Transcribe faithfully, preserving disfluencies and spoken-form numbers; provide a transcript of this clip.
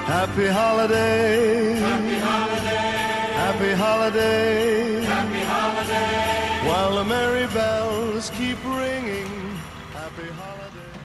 Happy holiday. Happy holiday. Happy holiday. Happy holiday. While the merry bells keep ringing. Happy holiday.